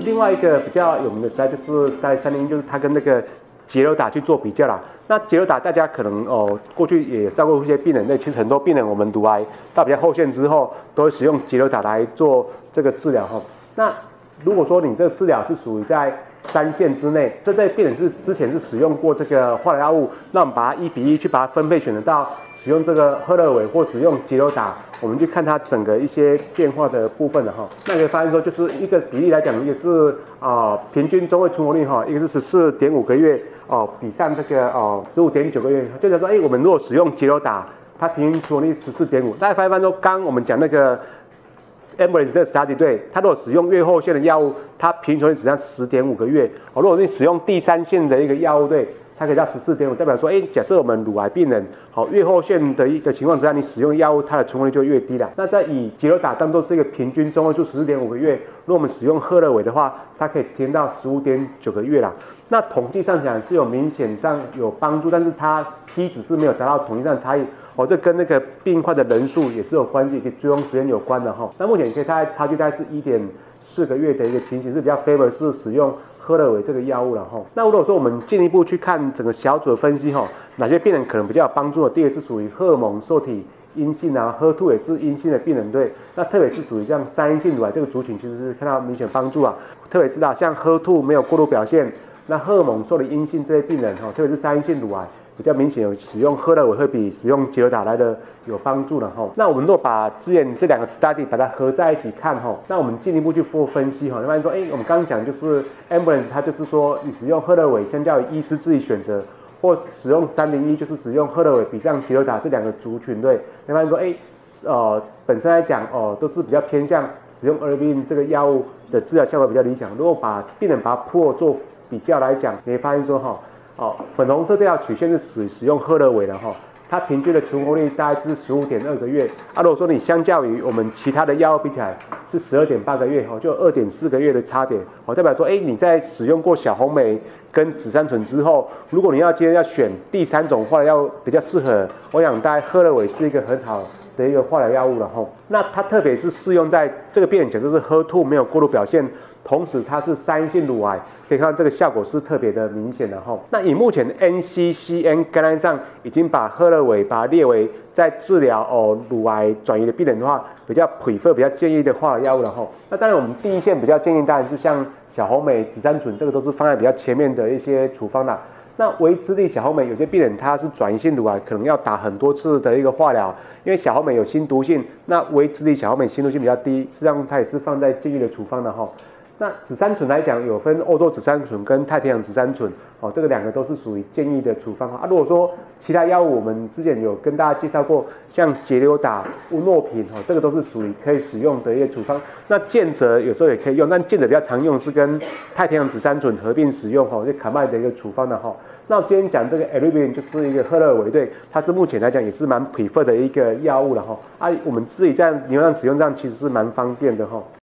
另外一个比较有名的时代就是在301，就是它跟那个捷流打去做比较啦。那捷流打大家可能过去也照顾一些病人，其实很多病人我们乳癌到比较后线之后，都会使用捷流打来做这个治疗哈。那如果说你这个治疗是属于在3线之内，这病人是之前是使用过这个化疗药物，那我们把它1比1去把它分配选择到使用这个赫勒韦或使用捷流打，我们去看它整个一些变化的部分了哈。那可以发现说，就是一个比例来讲，一个是平均中位存活率哈，一个是14.5个月比上这个15.9个月，就是说，我们如果使用捷流打，它平均存活率14.5，大家发现说，刚我们讲那个 Ambulance 这个 study 对，它如果使用越后线的药物，它平均存活率只剩10.5个月。如果你使用第3线的一个药物对，它可以到14.5，代表说，假设我们乳癌病人越后线的一个情况之下，你使用药物，它的存活率就越低了。那在以捷流打当做是一个平均中位数14.5个月，如果我们使用赫勒韦的话，它可以提升到15.9个月啦。那统计上讲是有明显上有帮助，但是它 P 值是没有达到统计上的差异。这跟那个病患的人数也是有关系，跟追踪时间有关的哈。那目前可以大概差距大概是1.4个月的一个情形，是比较 favor 是使用赫勒韦这个药物了哈。那如果说我们进一步去看整个小组的分析哈，哪些病人可能比较有帮助的？第一个是属于荷尔蒙受体阴性啊，HER2也是阴性的病人对，那特别是属于像3阴性乳癌这个族群，其实是看到明显帮助啊。特别是像HER2没有过度表现，那荷尔蒙受体阴性这些病人哈，特别是3阴性乳癌，比较明显有使用赫勒韦会比使用捷流打来的有帮助了哈。那我们如果把之前这2个 study 把它合在一起看哈，那我们进一步去做分析哈，你发现说，我们刚刚讲就是 Ambulance 它就是说你使用赫勒韦相较于医师自己选择，或使用301就是使用赫勒韦比上捷流打这2个族群对，你发现说本身来讲都是比较偏向使用 Eribulin 这个药物的治疗效果比较理想。如果把病人把它做比较来讲，你会发现说粉红色这条曲线是属于使用赫勒韦的哈，它平均的存活率大概是15.2个月啊。如果说你相较于我们其他的药物比起来是12.8个月就2.4个月的差别代表说你在使用过小红莓跟紫杉醇之后，如果你今天要选第3种化疗药比较适合，我想大概赫勒韦是一个很好的一个化疗药物了哈。那它特别是适用在这个病人，就是HER2没有过度表现，同时它是3阴性乳癌，可以看到这个效果是特别的明显的哈。那以目前 NCCN 概念上已经把赫勒韦把它列为在治疗乳癌转移的病人的话，比较 prefer 比较建议的化疗药物了哈。那当然我们第一线比较建议当然是像小红莓、紫杉醇，这个都是放在比较前面的一些处方啦。那微支粒小红莓有些病人他是转移性乳癌，可能要打很多次的一个化疗，因为小红莓有新毒性，那微支粒小红莓新毒性比较低，实际上它也是放在建议的处方的哈。那紫杉醇来讲，有分欧洲紫杉醇跟太平洋紫杉醇，这个2个都是属于建议的处方啊。如果说其他药物，我们之前有跟大家介绍过，像捷流打、乌诺平，这个都是属于可以使用的一个处方。那健泽有时候也可以用，但健泽比较常用是跟太平洋紫杉醇合并使用就卡麦的一个处方的哈。那我今天讲这个 Eribulin 就是一个赫勒韦对，它是目前来讲也是蛮 prefer 的一个药物了哈。我们自己在临床上使用上其实是蛮方便的哈。